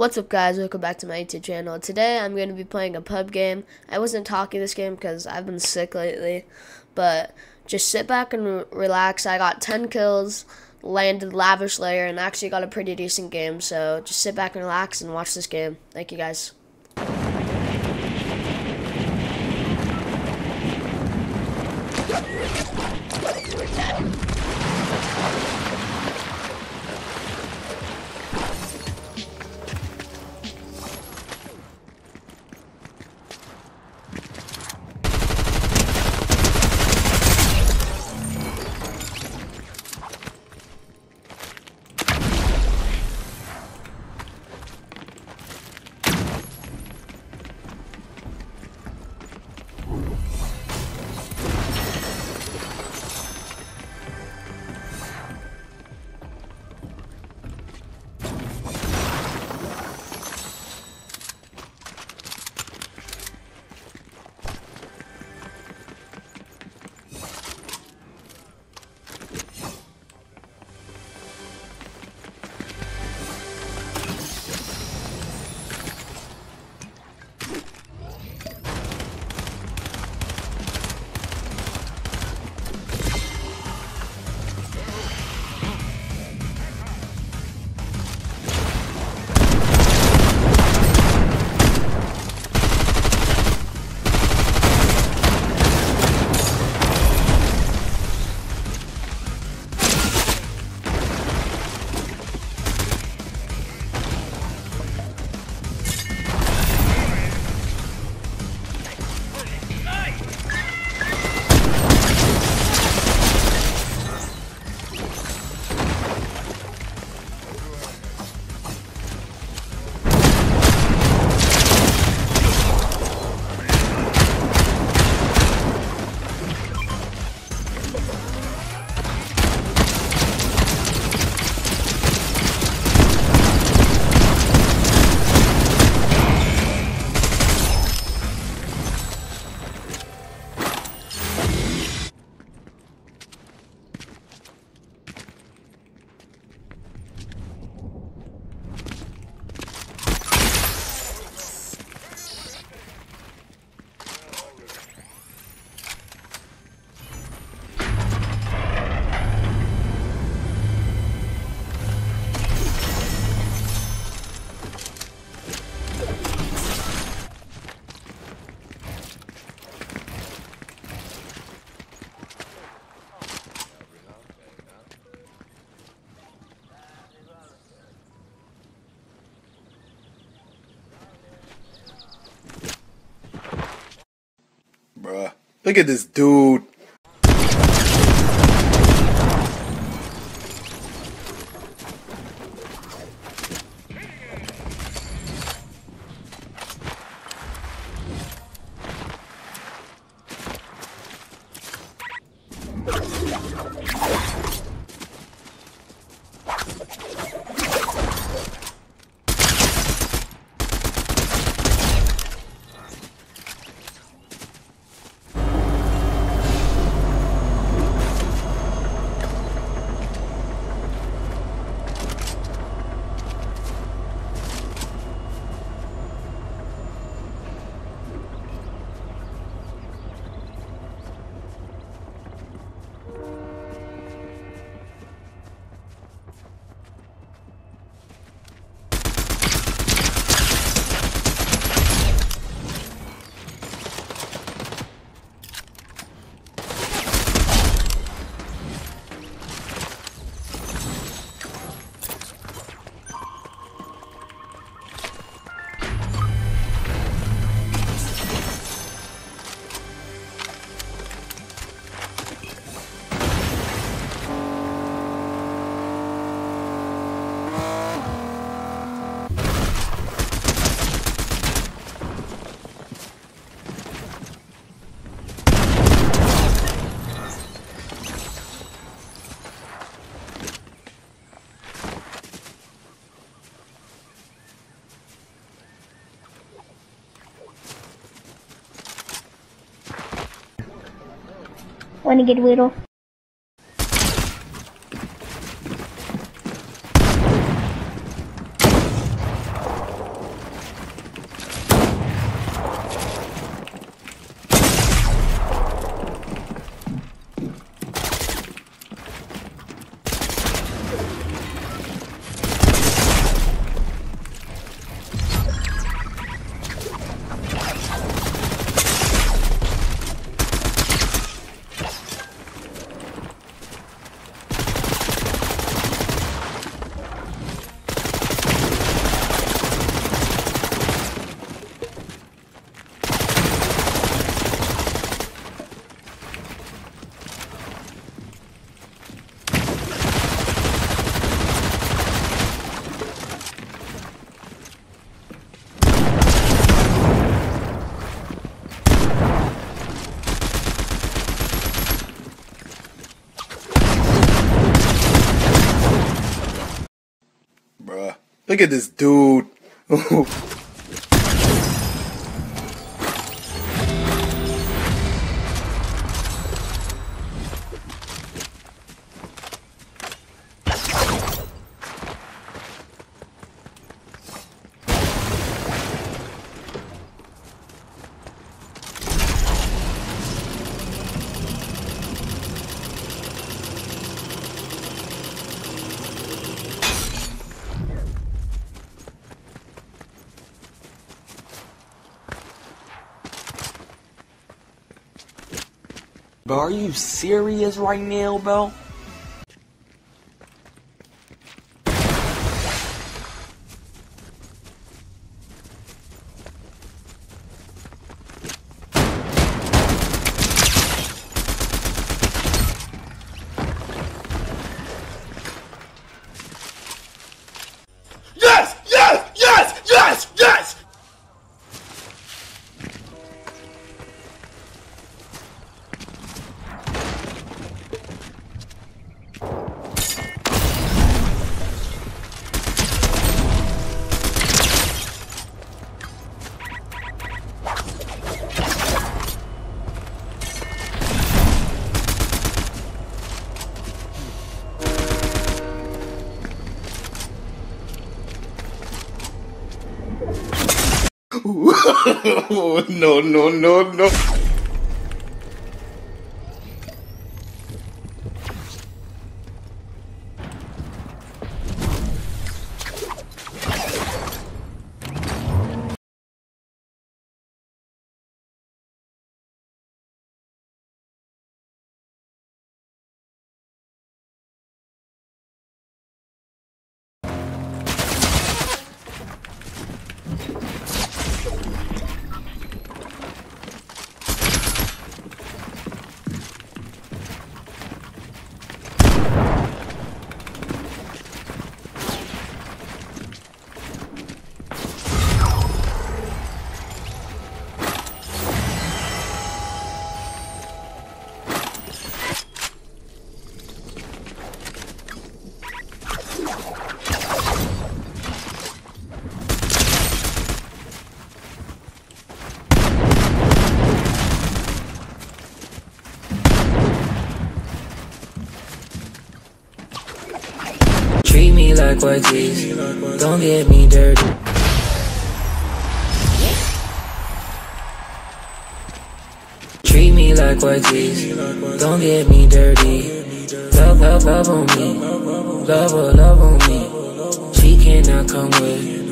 What's up guys, welcome back to my YouTube channel. Today I'm going to be playing a pub game. I wasn't talking this game because I've been sick lately, but just sit back and relax. I got 10 kills, landed Lavish Lair, and actually got a pretty decent game, so just sit back and relax and watch this game. Thank you guys. Bruh, look at this dude. Wanna get Whittle? Look at this dude. Bro, are you serious right now, bro? Yes! Yes! Yes! Yes! Yes! No, no, no, no. Treat me like Ortiz, don't get me dirty. Treat me like Ortiz, don't get me dirty. Love, love, love on me, love on me. She cannot come with